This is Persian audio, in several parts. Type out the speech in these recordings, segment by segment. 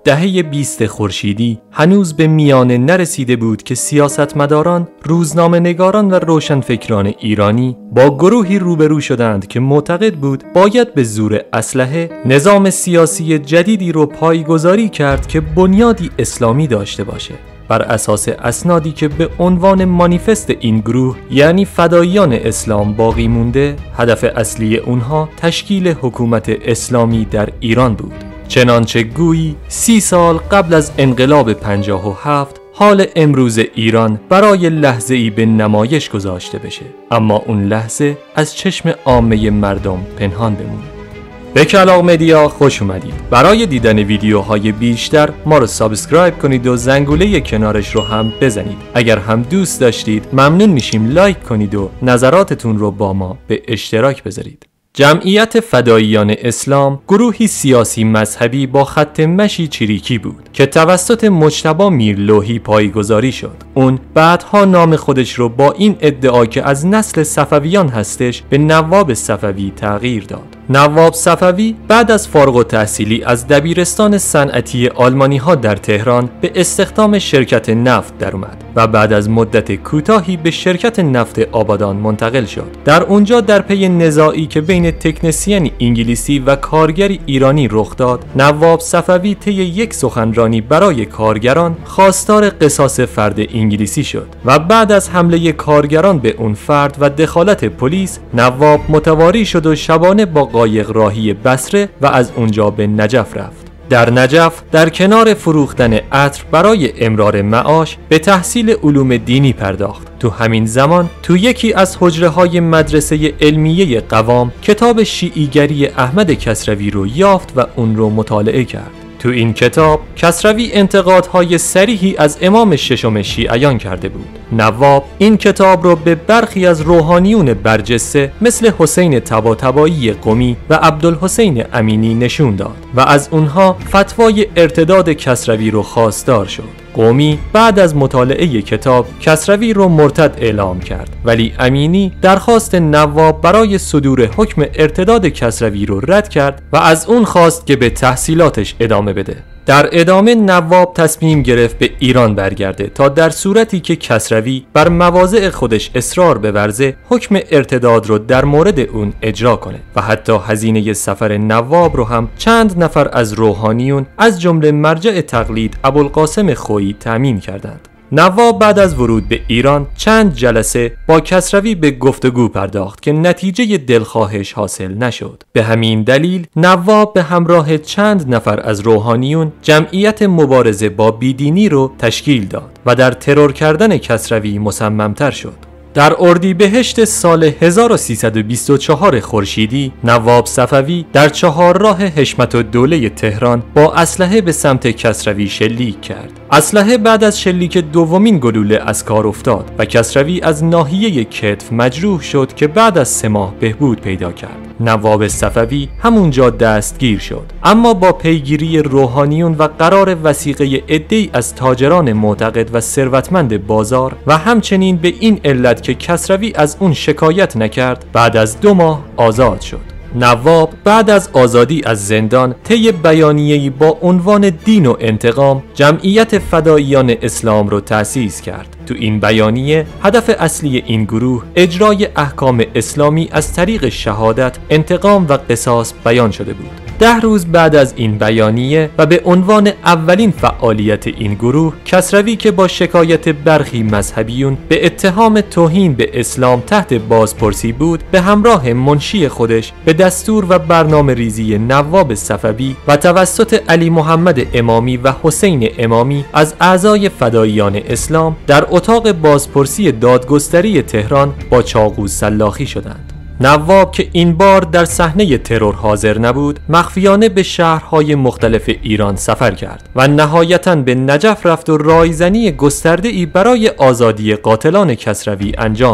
دهه 20 خورشیدی هنوز به میانه نرسیده بود که سیاستمداران، روزنامه‌نگاران و روشنفکران ایرانی با گروهی روبرو شدند که معتقد بود باید به زور اسلحه نظام سیاسی جدیدی رو پایه‌گذاری کرد که بنیادی اسلامی داشته باشه. بر اساس اسنادی که به عنوان مانیفست این گروه یعنی فداییان اسلام باقی مونده، هدف اصلی اونها تشکیل حکومت اسلامی در ایران بود. چنانچه گویی 30 سال قبل از انقلاب 57 حال امروز ایران برای لحظه‌ای به نمایش گذاشته بشه، اما اون لحظه از چشم عامه مردم پنهان بمونه. به کلاغ مدیا خوش اومدید. برای دیدن ویدیوهای بیشتر ما رو سابسکرایب کنید و زنگوله کنارش رو هم بزنید. اگر هم دوست داشتید ممنون میشیم لایک کنید و نظراتتون رو با ما به اشتراک بذارید. جمعیت فداییان اسلام گروهی سیاسی مذهبی با خط مشی چریکی بود که توسط مجتبی میرلوحی پایه‌گذاری شد. اون بعدها نام خودش رو با این ادعا که از نسل صفویان هستش به نواب صفوی تغییر داد. نواب صفوی بعد از فارغ التحصیلی از دبیرستان صنعتی آلمانی ها در تهران به استخدام شرکت نفت در اومد و بعد از مدت کوتاهی به شرکت نفت آبادان منتقل شد. در اونجا در پی نزاعی که بین تکنسین انگلیسی و کارگری ایرانی رخ داد، نواب صفوی طی یک سخنرانی برای کارگران خواستار قصاص فرد انگلیسی شد و بعد از حمله کارگران به اون فرد و دخالت پلیس، نواب متواری شد و شبانه با قایق راهی بصره و از اونجا به نجف رفت. در نجف در کنار فروختن عطر برای امرار معاش به تحصیل علوم دینی پرداخت. تو همین زمان تو یکی از حجره‌های مدرسه علمیه قوام کتاب شیعیگری احمد کسروی رو یافت و اون رو مطالعه کرد. تو این کتاب کسروی انتقادهای صریحی از امام ششم شیعیان کرده بود. نواب این کتاب رو به برخی از روحانیون برجسته مثل حسین طباطبایی قمی و عبدالحسین امینی نشون داد و از اونها فتوای ارتداد کسروی رو خواستار شد. قمی بعد از مطالعه کتاب کسروی رو مرتد اعلام کرد، ولی امینی درخواست نواب برای صدور حکم ارتداد کسروی رو رد کرد و از اون خواست که به تحصیلاتش ادامه بده. در ادامه نواب تصمیم گرفت به ایران برگرده تا در صورتی که کسروی بر مواضع خودش اصرار بورزه حکم ارتداد رو در مورد اون اجرا کنه و حتی هزینه سفر نواب رو هم چند نفر از روحانیون از جمله مرجع تقلید ابوالقاسم خویی تامین کردند. نواب بعد از ورود به ایران چند جلسه با کسروی به گفتگو پرداخت که نتیجه دلخواهش حاصل نشد. به همین دلیل نواب به همراه چند نفر از روحانیون جمعیت مبارزه با بیدینی رو تشکیل داد و در ترور کردن کسروی مصممتر شد. در اردیبهشت سال 1324 خورشیدی نواب صفوی در چهارراه حشمت‌الدوله تهران با اسلحه به سمت کسروی شلیک کرد. اسلحه بعد از شلیک دومین گلوله از کار افتاد و کسروی از ناحیه کتف مجروح شد که بعد از 3 ماه بهبود پیدا کرد. نواب صفوی همونجا دستگیر شد، اما با پیگیری روحانیون و قرار وثیقه عده‌ای از تاجران معتقد و ثروتمند بازار و همچنین به این علت که کسروی از اون شکایت نکرد، بعد از 2 ماه آزاد شد. نواب بعد از آزادی از زندان طی بیانیه‌ای با عنوان دین و انتقام جمعیت فداییان اسلام رو تأسیس کرد. تو این بیانیه هدف اصلی این گروه اجرای احکام اسلامی از طریق شهادت، انتقام و قصاص بیان شده بود. 10 روز بعد از این بیانیه و به عنوان اولین فعالیت این گروه، کسروی که با شکایت برخی مذهبیون به اتهام توهین به اسلام تحت بازپرسی بود، به همراه منشی خودش به دستور و برنامه ریزی نواب صفوی و توسط علی محمد امامی و حسین امامی از اعضای فداییان اسلام در اتاق بازپرسی دادگستری تهران با چاقو سلاخی شدند. نواب که این بار در صحنه ترور حاضر نبود، مخفیانه به شهرهای مختلف ایران سفر کرد و نهایتاً به نجف رفت و رایزنی گسترده‌ای برای آزادی قاتلان کسروی انجام داد.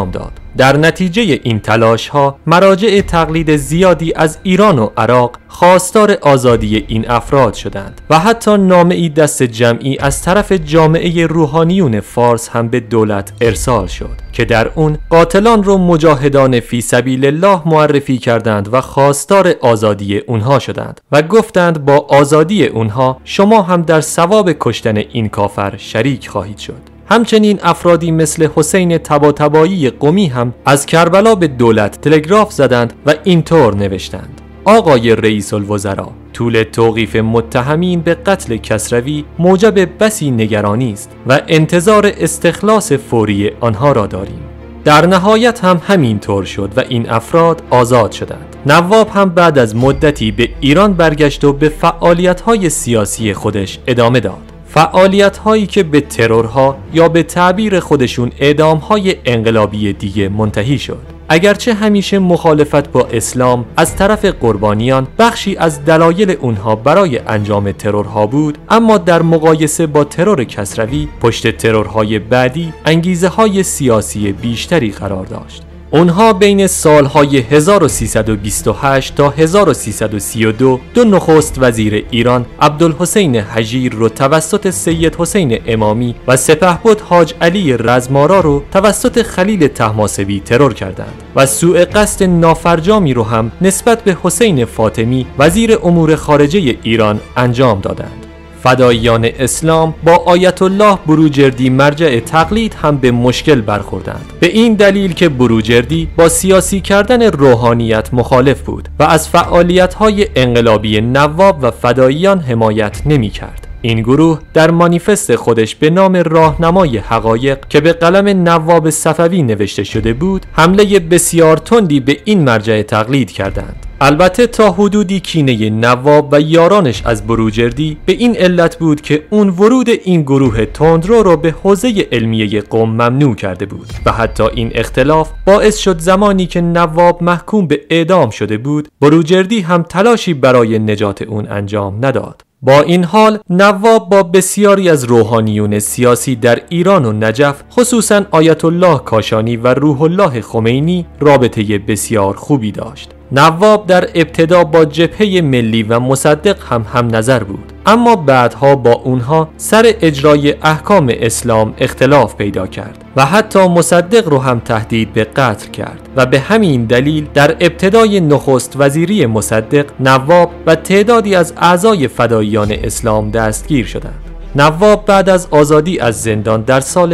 در نتیجه این تلاش‌ها مراجع تقلید زیادی از ایران و عراق خواستار آزادی این افراد شدند و حتی نامه‌ای دست جمعی از طرف جامعه روحانیون فارس هم به دولت ارسال شد که در اون قاتلان رو مجاهدان فی سبیل الله معرفی کردند و خواستار آزادی اونها شدند و گفتند با آزادی اونها شما هم در ثواب کشتن این کافر شریک خواهید شد. همچنین افرادی مثل حسین طباطبایی قمی هم از کربلا به دولت تلگراف زدند و اینطور نوشتند: آقای رئیس الوزراء، طول توقیف متهمین به قتل کسروی موجب بسی نگرانی است و انتظار استخلاص فوری آنها را داریم. در نهایت هم همین طور شد و این افراد آزاد شدند. نواب هم بعد از مدتی به ایران برگشت و به فعالیت‌های سیاسی خودش ادامه داد. فعالیت‌هایی که به ترورها یا به تعبیر خودشون اعدام‌های انقلابی دیگه منتهی شد. اگرچه همیشه مخالفت با اسلام از طرف قربانیان بخشی از دلایل اونها برای انجام ترورها بود، اما در مقایسه با ترور کسروی پشت ترورهای بعدی انگیزه‌های سیاسی بیشتری قرار داشت. اونها بین سالهای 1328 تا 1332 دو نخست وزیر ایران عبدالحسین هژیر رو توسط سید حسین امامی و سپهبد حاج علی رزمارا رو توسط خلیل طهماسبی ترور کردند و سوء قصد نافرجامی رو هم نسبت به حسین فاطمی وزیر امور خارجه ایران انجام دادند. فداییان اسلام با آیت الله بروجردی مرجع تقلید هم به مشکل برخوردند، به این دلیل که بروجردی با سیاسی کردن روحانیت مخالف بود و از فعالیت‌های انقلابی نواب و فداییان حمایت نمی‌کرد. این گروه در مانیفست خودش به نام راهنمای حقایق که به قلم نواب صفوی نوشته شده بود، حمله بسیار تندی به این مرجع تقلید کردند. البته تا حدودی کینه نواب و یارانش از بروجردی به این علت بود که اون ورود این گروه تندرو رو به حوزه علمیه قم ممنوع کرده بود و حتی این اختلاف باعث شد زمانی که نواب محکوم به اعدام شده بود، بروجردی هم تلاشی برای نجات اون انجام نداد. با این حال نواب با بسیاری از روحانیون سیاسی در ایران و نجف، خصوصا آیت الله کاشانی و روح الله خمینی، رابطه بسیار خوبی داشت. نواب در ابتدا با جبهه ملی و مصدق هم نظر بود، اما بعدها با اونها سر اجرای احکام اسلام اختلاف پیدا کرد و حتی مصدق رو هم تهدید به قتل کرد و به همین دلیل در ابتدای نخست وزیری مصدق، نواب و تعدادی از اعضای فداییان اسلام دستگیر شدند. نواب بعد از آزادی از زندان در سال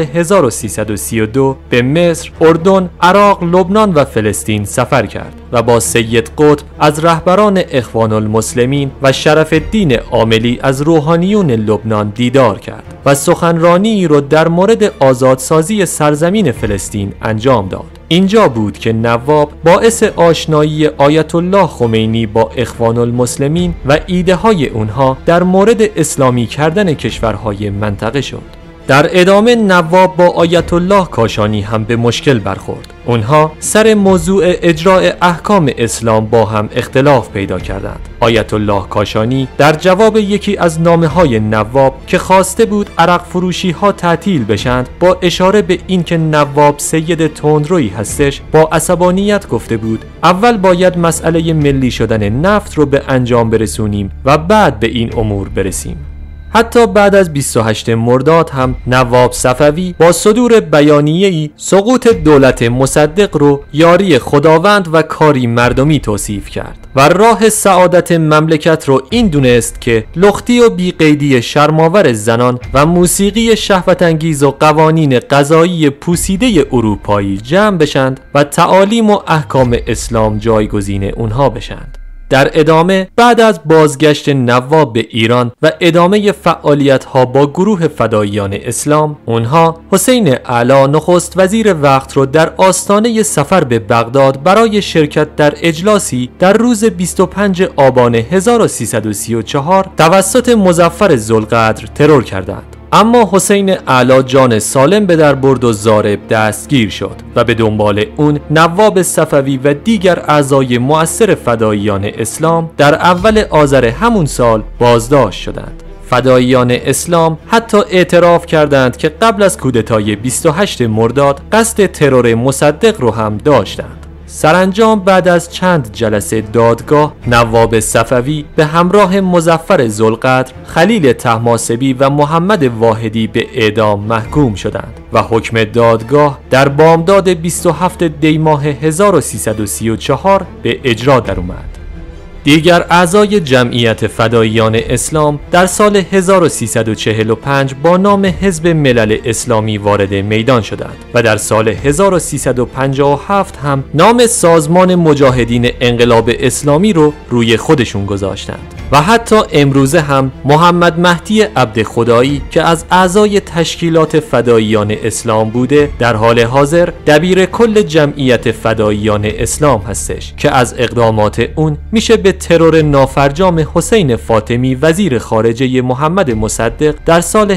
1332 به مصر، اردن، عراق، لبنان و فلسطین سفر کرد و با سید قطب از رهبران اخوان المسلمین و شرف الدین عاملی از روحانیون لبنان دیدار کرد و سخنرانی را در مورد آزادسازی سرزمین فلسطین انجام داد. اینجا بود که نواب باعث آشنایی آیت الله خمینی با اخوان المسلمین و ایده های اونها در مورد اسلامی کردن کشورهای منطقه شد. در ادامه نواب با آیت الله کاشانی هم به مشکل برخورد. اونها سر موضوع اجرای احکام اسلام با هم اختلاف پیدا کردند. آیت الله کاشانی در جواب یکی از نامه‌های نواب که خواسته بود عرق فروشی ها تعطیل بشند، با اشاره به اینکه نواب سید تندرویی هستش، با عصبانیت گفته بود اول باید مسئله ملی شدن نفت رو به انجام برسونیم و بعد به این امور برسیم. حتی بعد از 28 مرداد هم نواب صفوی با صدور بیانیه‌ای سقوط دولت مصدق رو یاری خداوند و کاری مردمی توصیف کرد و راه سعادت مملکت رو این دونست که لختی و بیقیدی شرماور زنان و موسیقی شهوت‌انگیز و قوانین قضایی پوسیده اروپایی جمع بشند و تعالیم و احکام اسلام جایگزین اونها بشند. در ادامه بعد از بازگشت نواب به ایران و ادامه فعالیت‌ها با گروه فداییان اسلام، اونها حسین اعلی نخست وزیر وقت رو در آستانه سفر به بغداد برای شرکت در اجلاسی در روز 25 آبان 1334 توسط مظفر ذوالقدر ترور کردند. اما حسین اعلی جان سالم به در برد و ضارب دستگیر شد و به دنبال اون نواب صفوی و دیگر اعضای مؤثر فداییان اسلام در اول آذر همون سال بازداشت شدند. فداییان اسلام حتی اعتراف کردند که قبل از کودتای 28 مرداد قصد ترور مصدق رو هم داشتند. سرانجام بعد از چند جلسه دادگاه، نواب صفوی به همراه مظفر ذوالقدر، خلیل طهماسبی و محمد واحدی به اعدام محکوم شدند و حکم دادگاه در بامداد 27 دی ماه 1334 به اجرا در اومد. دیگر اعضای جمعیت فداییان اسلام در سال 1345 با نام حزب ملل اسلامی وارد میدان شدند و در سال 1357 هم نام سازمان مجاهدین انقلاب اسلامی رو روی خودشون گذاشتند و حتی امروزه هم محمد مهدی عبدخدایی که از اعضای تشکیلات فداییان اسلام بوده، در حال حاضر دبیر کل جمعیت فداییان اسلام هستش که از اقدامات اون میشه به ترور نافرجام حسین فاطمی وزیر خارجه محمد مصدق در سال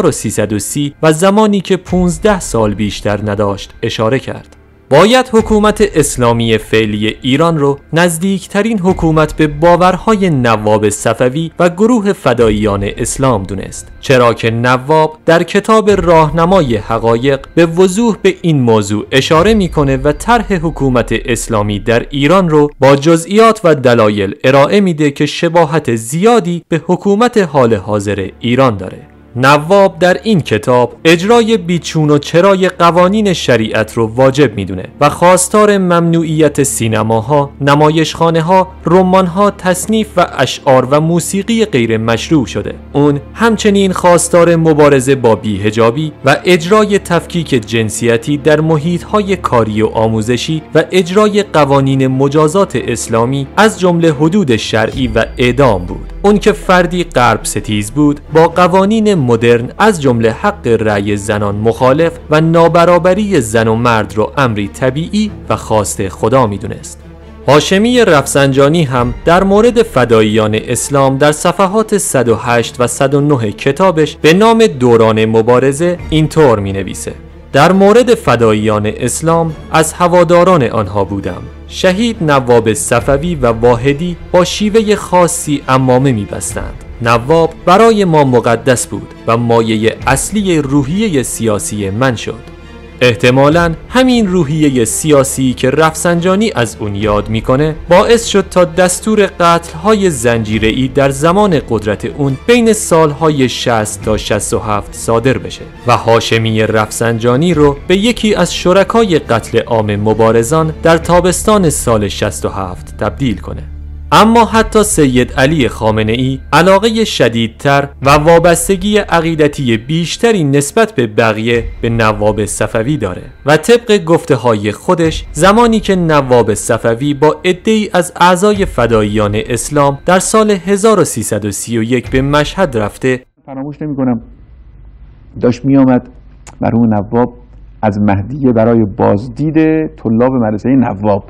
1330 و زمانی که 15 سال بیشتر نداشت اشاره کرد. باید حکومت اسلامی فعلی ایران رو نزدیکترین حکومت به باورهای نواب صفوی و گروه فداییان اسلام دونست، چرا که نواب در کتاب راهنمای حقایق به وضوح به این موضوع اشاره میکنه و طرح حکومت اسلامی در ایران رو با جزئیات و دلایل ارائه میده که شباهت زیادی به حکومت حال حاضر ایران داره. نواب در این کتاب اجرای بیچون و چرای قوانین شریعت رو واجب میدونه و خواستار ممنوعیت سینماها، نمایشخانه‌ها، رمان‌ها، تصنیف و اشعار و موسیقی غیر مشروع شده. اون همچنین خواستار مبارزه با بی‌حجابی و اجرای تفکیک جنسیتی در محیط‌های کاری و آموزشی و اجرای قوانین مجازات اسلامی از جمله حدود شرعی و اعدام بود. اون که فردی غرب ستیز بود با قوانین مدرن از جمله حق رأی زنان مخالف و نابرابری زن و مرد رو امری طبیعی و خواست خدا میدونست. هاشمی رفسنجانی هم در مورد فداییان اسلام در صفحات 108 و 109 کتابش به نام دوران مبارزه اینطور می نویسه: در مورد فداییان اسلام از هواداران آنها بودم. شهید نواب صفوی و واحدی با شیوه خاصی عمامه می‌بستند. نواب برای ما مقدس بود و مایه اصلی روحیه سیاسی من شد. احتمالاً همین روحیه سیاسی که رفسنجانی از اون یاد میکنه باعث شد تا دستور قتل‌های زنجیره‌ای در زمان قدرت اون بین سالهای 60 تا 67 صادر بشه و هاشمی رفسنجانی رو به یکی از شرکای قتل عام مبارزان در تابستان سال 67 تبدیل کنه. اما حتی سید علی خامنه‌ای علاقه شدیدتر و وابستگی عقیدتی بیشتری نسبت به بقیه به نواب صفوی داره و طبق گفته‌های خودش زمانی که نواب صفوی با عده‌ای از اعضای فداییان اسلام در سال 1331 به مشهد رفته، فراموش نمی‌کنم داشت می‌آمد مرحوم نواب از مهدیه برای بازدید طلاب مدرسه نواب.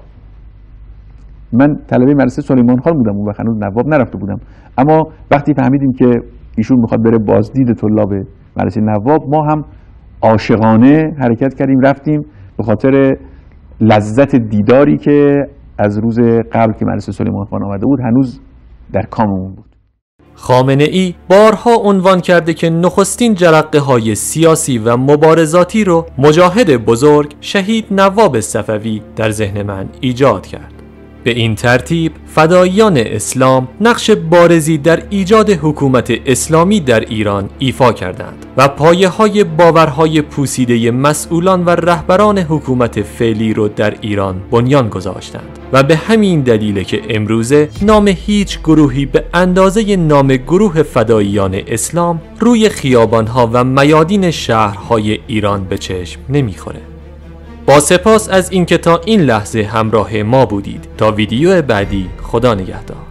من طلبه مدرسه سلیمان خان بودم و هنوز نواب نرفته بودم، اما وقتی فهمیدیم که ایشون میخواد بره بازدید طلاب مدرسه نواب، ما هم عاشقانه حرکت کردیم، رفتیم به خاطر لذت دیداری که از روز قبل که مدرسه سلیمان خان آمده بود هنوز در کاممون بود. خامنه‌ای بارها عنوان کرده که نخستین جرقه‌های سیاسی و مبارزاتی رو مجاهد بزرگ شهید نواب صفوی در ذهن من ایجاد کرد. به این ترتیب فداییان اسلام نقش بارزی در ایجاد حکومت اسلامی در ایران ایفا کردند و پایه‌های باورهای پوسیده مسئولان و رهبران حکومت فعلی رو در ایران بنیان گذاشتند و به همین دلیل که امروزه نام هیچ گروهی به اندازه نام گروه فداییان اسلام روی خیابان‌ها و میادین شهرهای ایران به چشم نمی‌خوره. با سپاس از اینکه تا این لحظه همراه ما بودید. تا ویدیو بعدی، خدا نگهدار.